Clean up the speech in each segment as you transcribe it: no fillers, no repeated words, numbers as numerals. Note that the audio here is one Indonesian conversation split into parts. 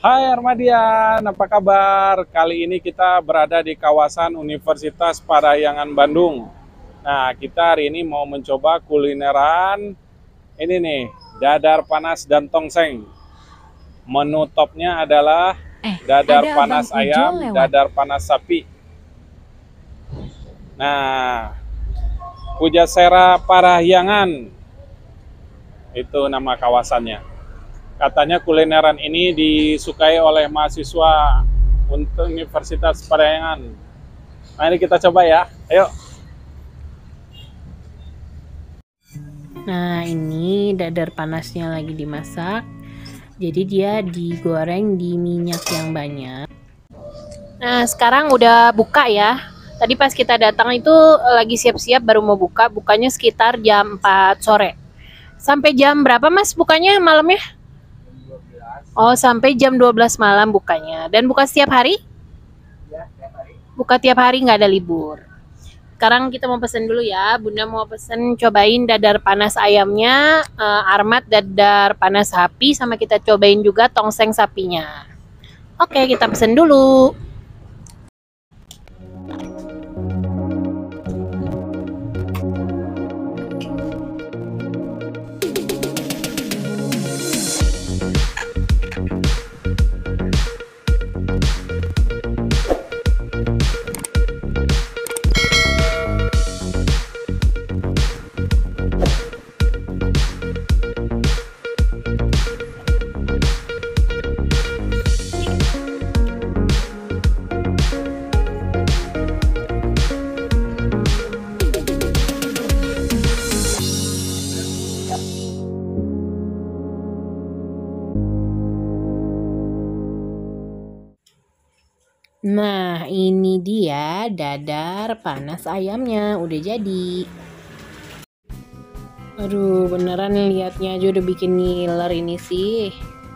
Hai Armadian, apa kabar? Kali ini kita berada di kawasan Universitas Parahyangan Bandung. Nah, kita hari ini mau mencoba kulineran ini nih, dadar panas dan tongseng. Menu topnya adalah dadar Ada panas Abang Ujo ayam, lewat. dadar panas sapi. Nah, Pujasera Parahyangan itu nama kawasannya. Katanya kulineran ini disukai oleh mahasiswa untuk Universitas Parahyangan. Nah, ini kita coba ya. Ayo. Nah, ini dadar panasnya lagi dimasak. Jadi dia digoreng di minyak yang banyak. Nah, sekarang udah buka ya. Tadi pas kita datang itu lagi siap-siap baru mau buka. Bukanya sekitar jam 4 sore. Sampai jam berapa Mas bukanya malamnya? Oh, sampai jam 12 malam bukanya. Dan buka setiap hari? Buka tiap hari, nggak ada libur. Sekarang kita mau pesen dulu ya. Bunda mau pesen cobain dadar panas ayamnya, Armat dadar panas sapi, sama kita cobain juga tongseng sapinya. Oke, kita pesen dulu. Nah, ini dia dadar panas ayamnya, udah jadi. Aduh, beneran liatnya aja udah bikin ngiler ini sih.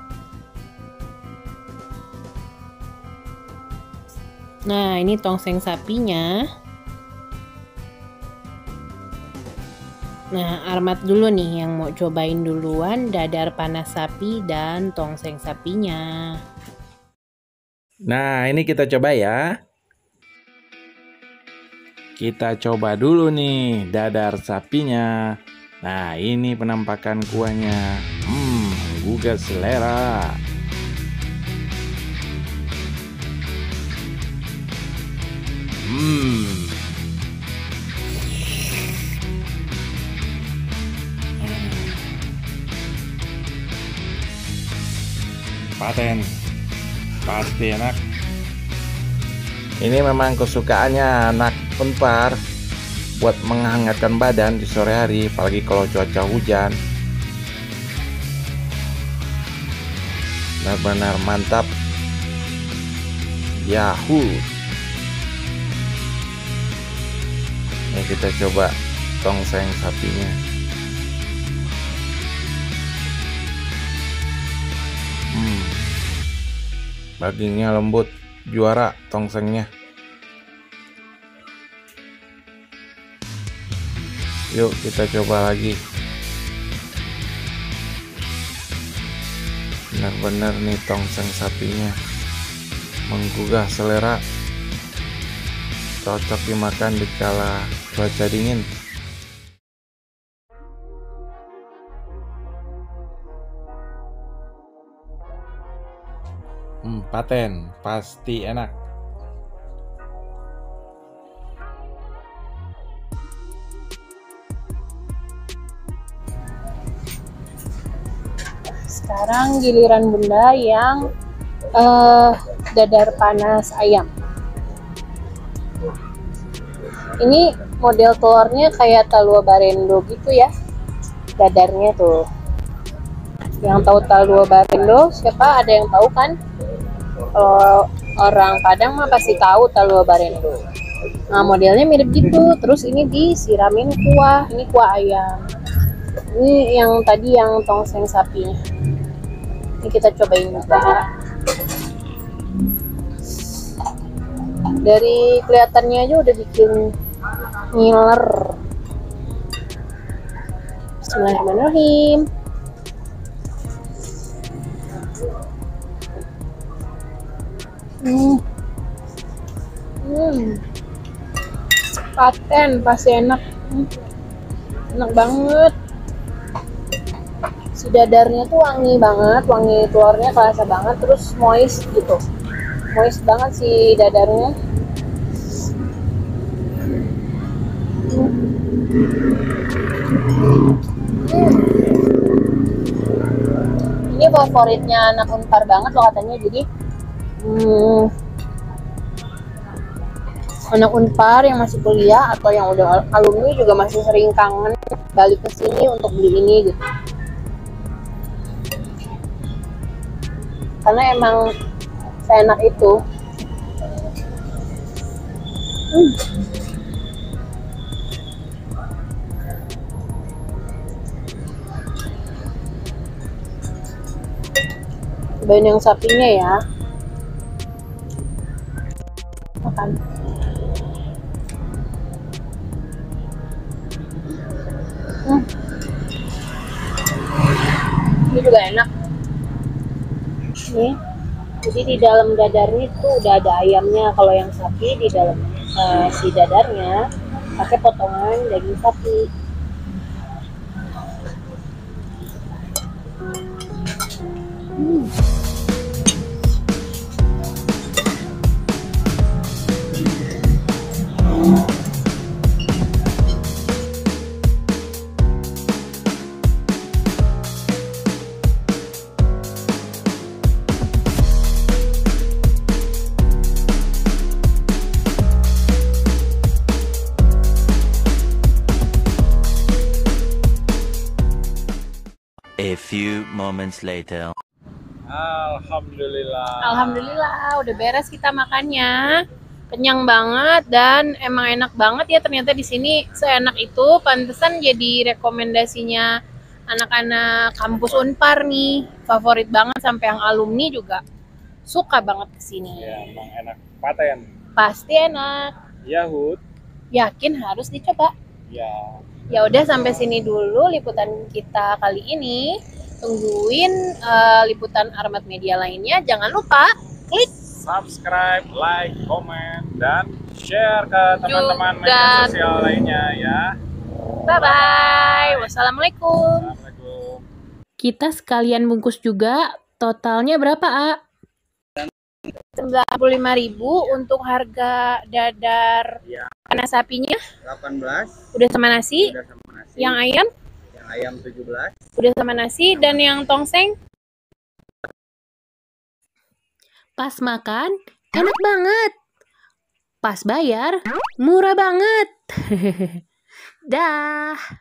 Nah, ini tongseng sapinya. Nah, Armat dulu nih yang mau cobain duluan dadar panas sapi dan tongseng sapinya. Nah, ini kita coba ya. Kita coba dulu nih dadar sapinya. Nah, ini penampakan kuahnya. Menggugah selera. Paten. Pasti enak. Ini memang kesukaannya anak Unpar buat menghangatkan badan di sore hari, apalagi kalau cuaca hujan. Benar-benar mantap. Yahoo. Ini kita coba tongseng sapinya. Dagingnya lembut, juara tongsengnya. Yuk kita coba lagi. Benar-benar nih tongseng sapinya menggugah selera, cocok dimakan di kala cuaca dingin. Paten, pasti enak. Sekarang giliran Bunda yang dadar panas ayam. Ini model telurnya kayak talua barendo gitu ya. Dadarnya tuh. Yang tahu talua barendo, siapa ada yang tahu kan? Kalau orang Padang mah pasti tahu talua barendo. Nah, modelnya mirip gitu. Terus ini disiramin kuah. Ini kuah ayam. Ini yang tadi yang tongseng sapinya. Ini kita cobain juga. Dari kelihatannya aja udah bikin ngiler. Bismillahirrahmanirrahim. Paten pasti enak. Enak banget. Si dadarnya tuh wangi banget, wangi telurnya kerasa banget, terus moist gitu. Moist banget si dadarnya. Ini favoritnya anak Unpar banget loh katanya, jadi anak Unpar yang masih kuliah atau yang udah alumni juga masih sering kangen balik ke sini untuk beli ini gitu. Karena emang seenak itu. Cobain yang sapinya ya. Makan. Ini juga enak. Nih, jadi di dalam dadarnya itu udah ada ayamnya. Kalau yang sapi di dalam si dadarnya pakai potongan daging sapi. A few moments later. Alhamdulillah udah beres kita makannya. Kenyang banget dan emang enak banget ya ternyata di sini seenak itu. Pantesan jadi rekomendasinya anak-anak kampus Unpar nih. Favorit banget sampai yang alumni juga suka banget kesini. Ya, emang enak paten. Pasti enak. Yahut. Yakin harus dicoba. Ya. Ya udah sampai sini dulu liputan kita kali ini. Tungguin liputan Armat Media lainnya. Jangan lupa klik Subscribe, like, komen, dan share ke teman-teman Juga. media sosial lainnya ya. bye-bye. Wassalamualaikum. Assalamualaikum. Kita sekalian bungkus juga. Totalnya berapa, A? 95.000 untuk harga dadar Ya, panas sapinya. 18 Udah sama nasi. udah sama nasi. Yang ayam Yang ayam 17. udah sama nasi. Dan yang tongseng pas makan enak banget. Pas bayar murah banget. Dah.